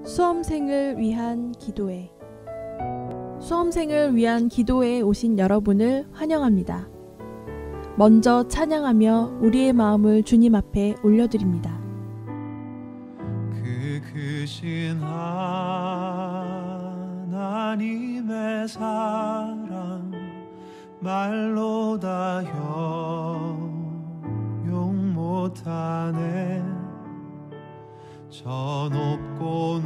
수험생을 위한 기도회. 수험생을 위한 기도회에 오신 여러분을 환영합니다. 먼저 찬양하며 우리의 마음을 주님 앞에 올려드립니다. 그 크신 하나님의 사랑 말로 다 형용 못하네. 저 높고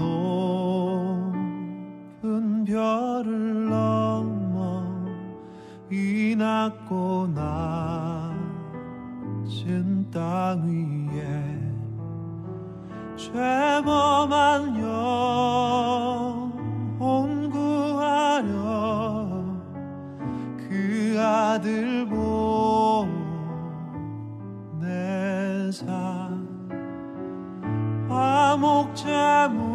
높은 별을 넘어 이 낮고 낮은 땅 위에 죄범한 영혼 구하려 그 아들 보내사 화목제물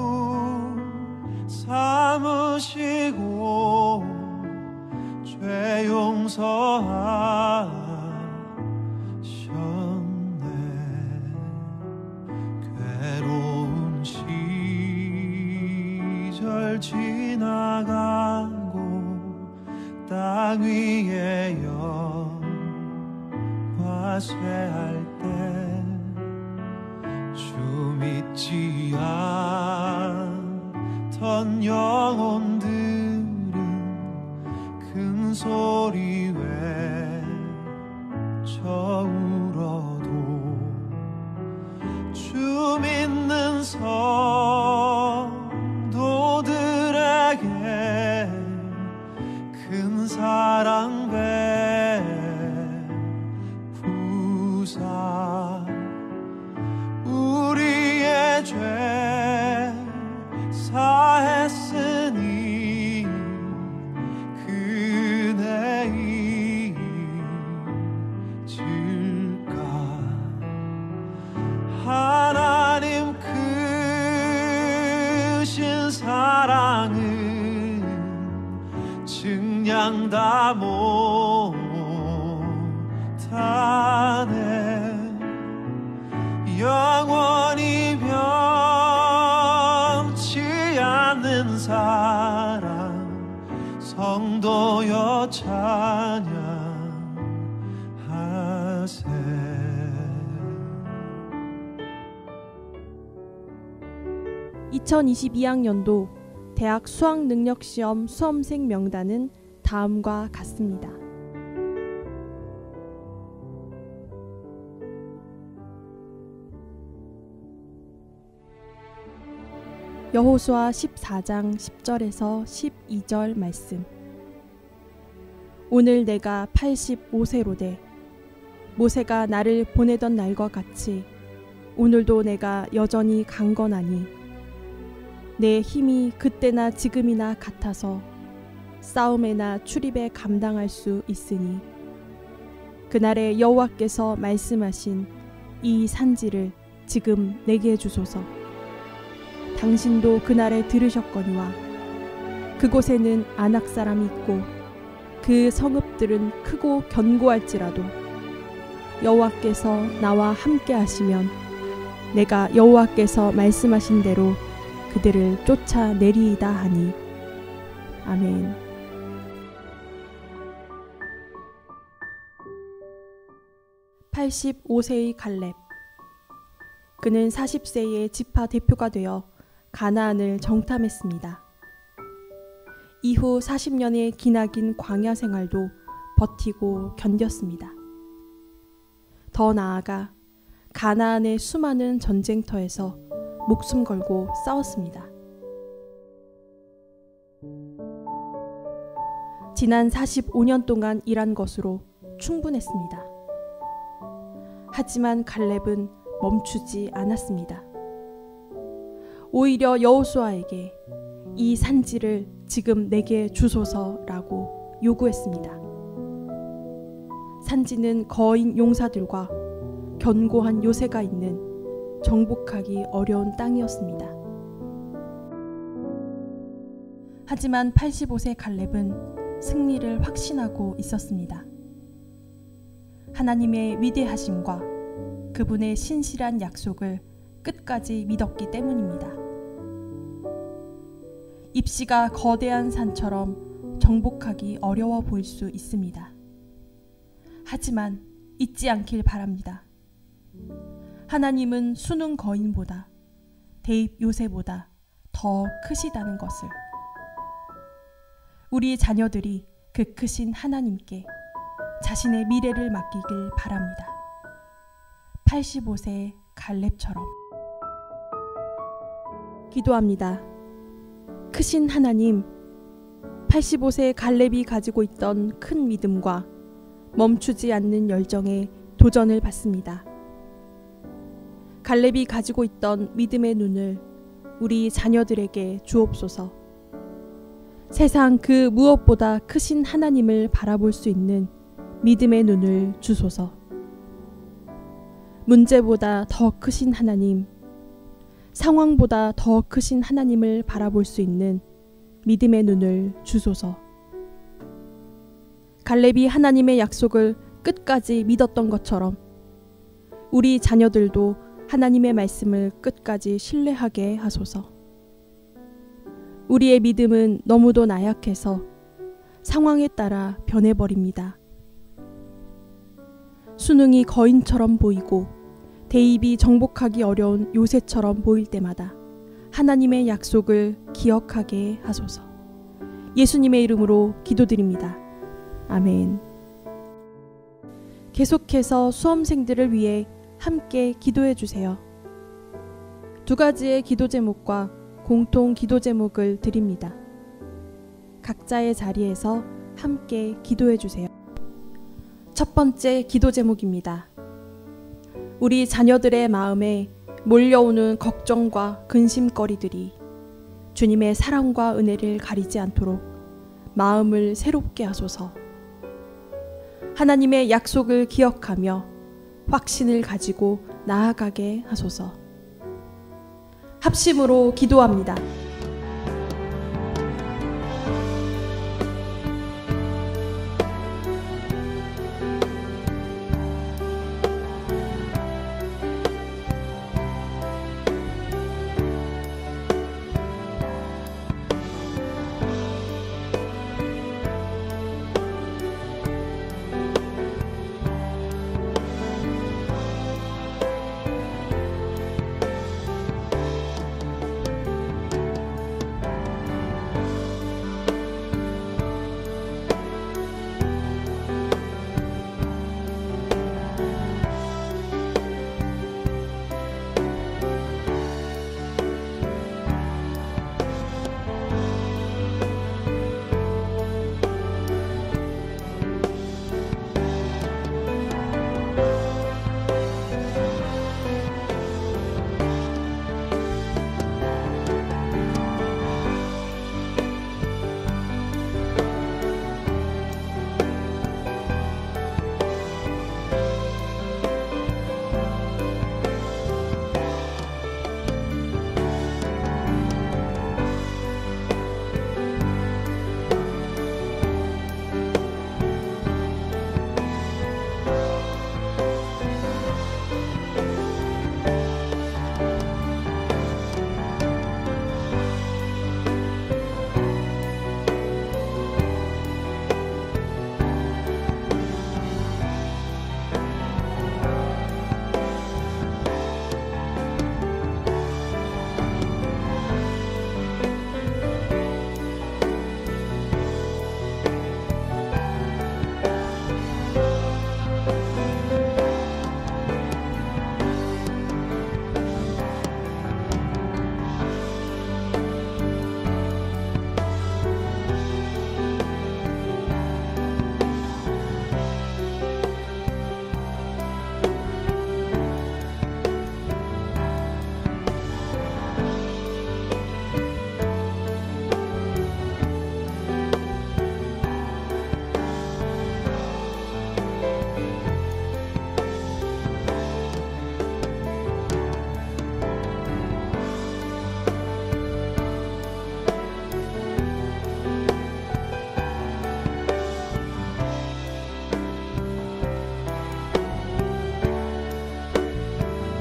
삼으시고 죄 용서하셨네. 괴로운 시절 지나가고 땅 위에 영화 쇠할 때 주 믿지 않던 영혼들은 큰 소리 외쳐 울어도 주 믿는 성도들에게 큰 사랑 베푸사 우리의 죄 사했으니 그 은혜 잊을까. 하나님 크신 사랑은 증량 다 못하네. 영원히 변치 않는 사랑 성도여 찬양하세. (2022학년도) 대학 수학능력시험 수험생 명단은 다음과 같습니다. 여호수아 14장 10절에서 12절 말씀. 오늘 내가 85세로 돼 모세가 나를 보내던 날과 같이 오늘도 내가 여전히 강건하니 내 힘이 그때나 지금이나 같아서 싸움에나 출입에 감당할 수 있으니 그날에 여호와께서 말씀하신 이 산지를 지금 내게 주소서. 당신도 그날에 들으셨거니와 그곳에는 아낙 사람이 있고 그 성읍들은 크고 견고할지라도 여호와께서 나와 함께 하시면 내가 여호와께서 말씀하신 대로 그들을 쫓아내리이다 하니. 아멘. (85세의) 갈렙. 그는 40세에 지파 대표가 되어 가나안을 정탐했습니다. 이후 40년의 기나긴 광야 생활도 버티고 견뎠습니다. 더 나아가 가나안의 수많은 전쟁터에서 목숨 걸고 싸웠습니다. 지난 45년 동안 일한 것으로 충분했습니다. 하지만 갈렙은 멈추지 않았습니다. 오히려 여호수아에게 이 산지를 지금 내게 주소서라고 요구했습니다. 산지는 거인 용사들과 견고한 요새가 있는 정복하기 어려운 땅이었습니다. 하지만 85세 갈렙은 승리를 확신하고 있었습니다. 하나님의 위대하심과 그분의 신실한 약속을 끝까지 믿었기 때문입니다. 입시가 거대한 산처럼 정복하기 어려워 보일 수 있습니다. 하지만 잊지 않길 바랍니다. 하나님은 수능 거인보다, 대입 요새보다 더 크시다는 것을. 우리 자녀들이 그 크신 하나님께 자신의 미래를 맡기길 바랍니다. 85세 갈렙처럼. 기도합니다. 크신 하나님, 85세 갈렙이 가지고 있던 큰 믿음과 멈추지 않는 열정에 도전을 받습니다. 갈렙이 가지고 있던 믿음의 눈을 우리 자녀들에게 주옵소서. 세상 그 무엇보다 크신 하나님을 바라볼 수 있는 믿음의 눈을 주소서. 문제보다 더 크신 하나님, 상황보다 더 크신 하나님을 바라볼 수 있는 믿음의 눈을 주소서. 갈렙이 하나님의 약속을 끝까지 믿었던 것처럼 우리 자녀들도 하나님의 말씀을 끝까지 신뢰하게 하소서. 우리의 믿음은 너무도 나약해서 상황에 따라 변해버립니다. 수능이 거인처럼 보이고 대입이 정복하기 어려운 요새처럼 보일 때마다 하나님의 약속을 기억하게 하소서. 예수님의 이름으로 기도드립니다. 아멘. 계속해서 수험생들을 위해 함께 기도해 주세요. 두 가지의 기도 제목과 공통 기도 제목을 드립니다. 각자의 자리에서 함께 기도해 주세요. 첫 번째 기도 제목입니다. 우리 자녀들의 마음에 몰려오는 걱정과 근심거리들이 주님의 사랑과 은혜를 가리지 않도록 마음을 새롭게 하소서. 하나님의 약속을 기억하며 확신을 가지고 나아가게 하소서. 합심으로 기도합니다.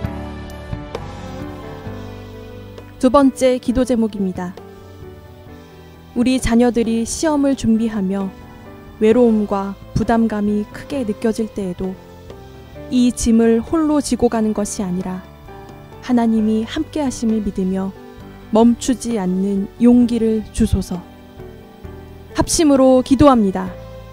두 번째 기도 제목입니다. 우리 자녀들이 시험을 준비하며 외로움과 부담감이 크게 느껴질 때에도 이 짐을 홀로 지고 가는 것이 아니라 하나님이 함께 하심을 믿으며 멈추지 않는 용기를 주소서. 합심으로 기도합니다.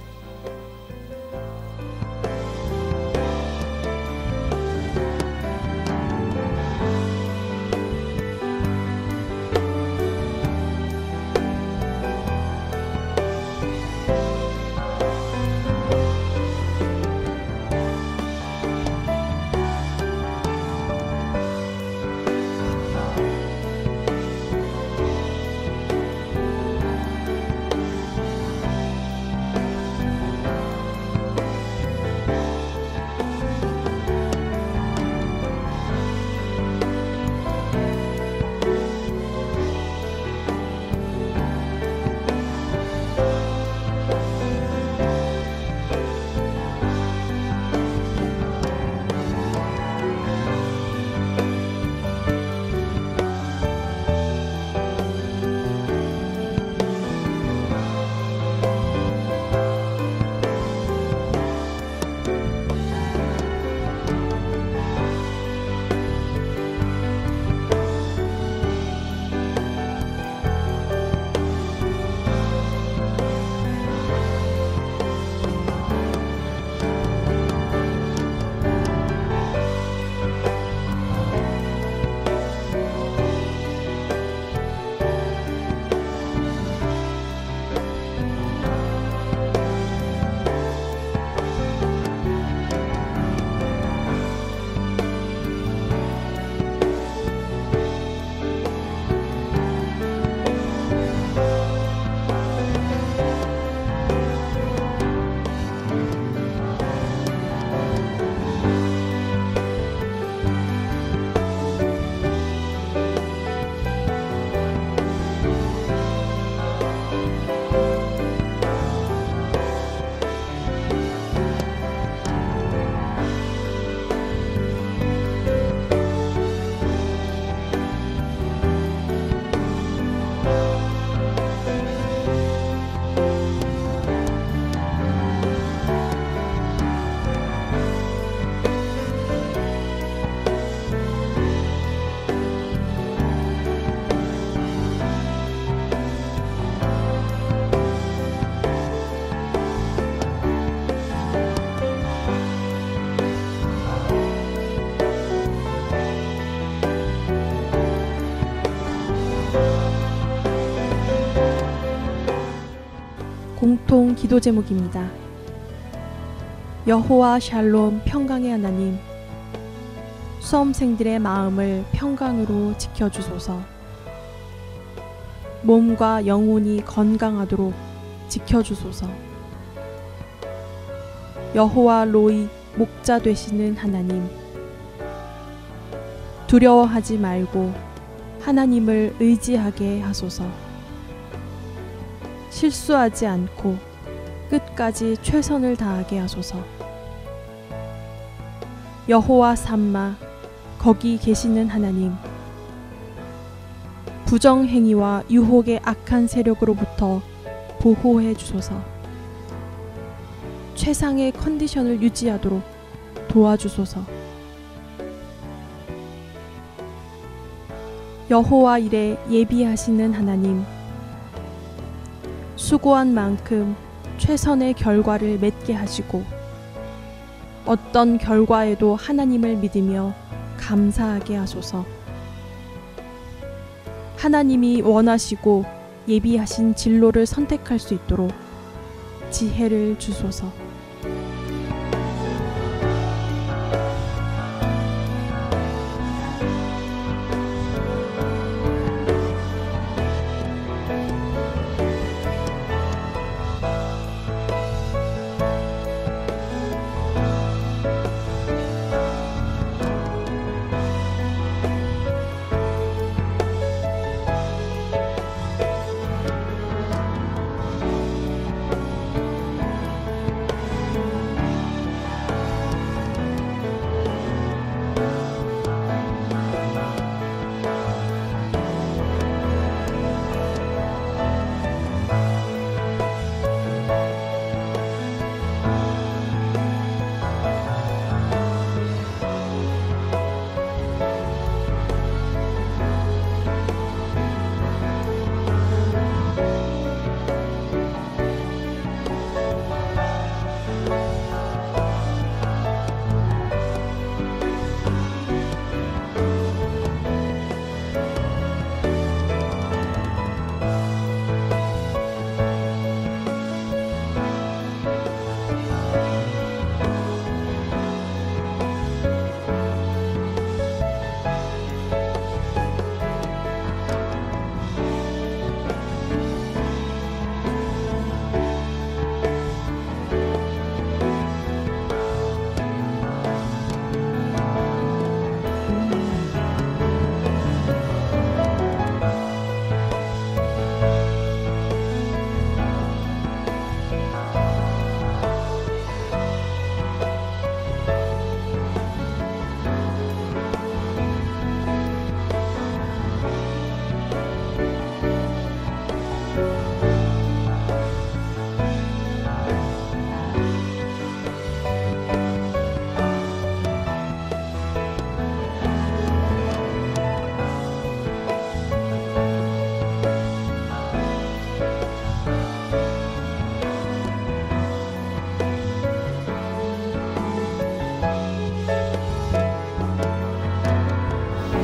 공통 기도 제목입니다. 여호와 샬롬 평강의 하나님, 수험생들의 마음을 평강으로 지켜주소서. 몸과 영혼이 건강하도록 지켜주소서. 여호와 로이 목자 되시는 하나님, 두려워하지 말고 하나님을 의지하게 하소서. 실수하지 않고 끝까지 최선을 다하게 하소서. 여호와 삼마 거기 계시는 하나님, 부정행위와 유혹의 악한 세력으로부터 보호해 주소서. 최상의 컨디션을 유지하도록 도와주소서. 여호와 일에 예비하시는 하나님, 수고한 만큼 최선의 결과를 맺게 하시고 어떤 결과에도 하나님을 믿으며 감사하게 하소서. 하나님이 원하시고 예비하신 진로를 선택할 수 있도록 지혜를 주소서.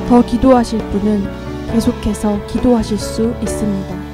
더 기도하실 분은 계속해서 기도하실 수 있습니다.